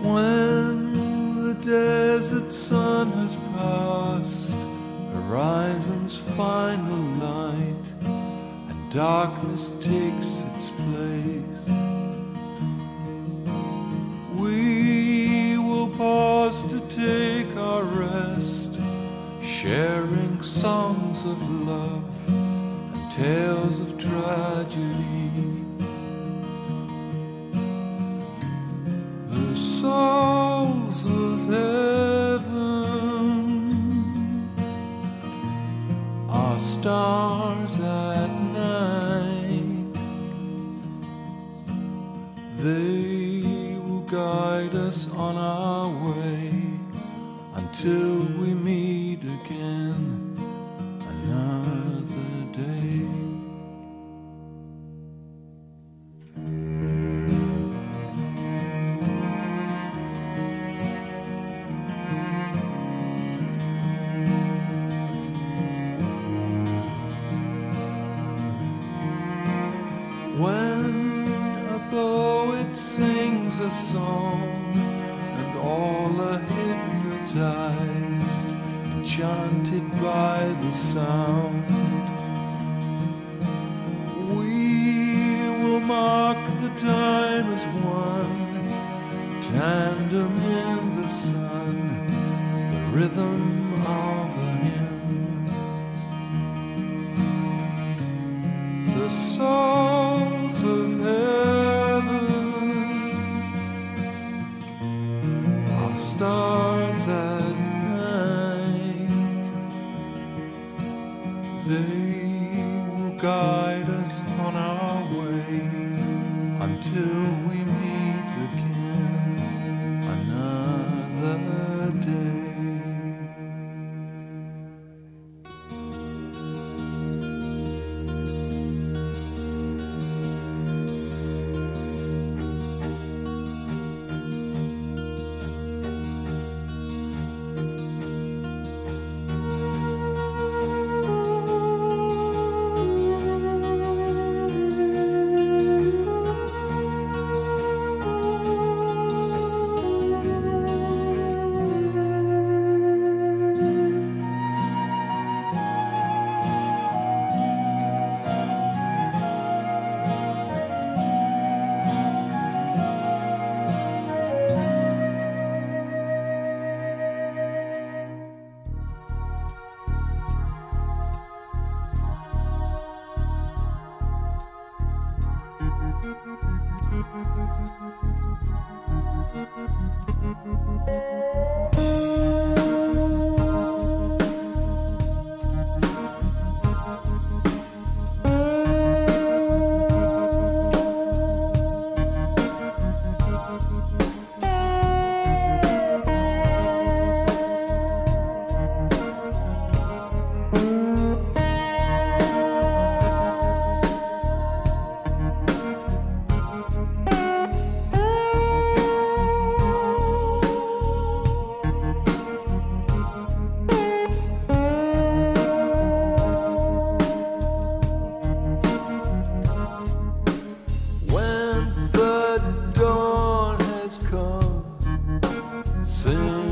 When the desert sun has passed horizon's final light and darkness takes its place, we will pause to take our rest, sharing songs of love and tales of tragedy. The souls of heaven are stars at night. They will guide us on our way until we meet again another day. When a poet sings a song and all are hypnotized, enchanted by the sound, we will mark the time as one, tandem in the sun, the rhythm of a hymn. The souls of heaven are stars at night. They will guide us on our way until we meet again another day. When the dawn has come, sing